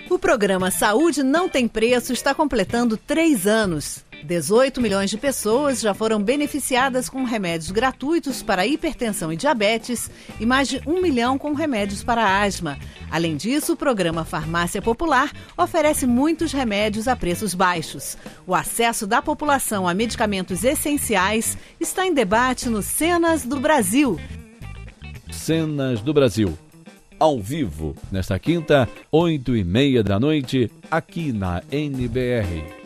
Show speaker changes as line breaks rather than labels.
O programa Saúde Não Tem Preço está completando 3 anos. 18 milhões de pessoas já foram beneficiadas com remédios gratuitos para hipertensão e diabetes e mais de 1 milhão com remédios para asma. Além disso, o programa Farmácia Popular oferece muitos remédios a preços baixos. O acesso da população a medicamentos essenciais está em debate no Cenas do Brasil.
Cenas do Brasil. Ao vivo, nesta quinta, 20h30 da noite, aqui na NBR.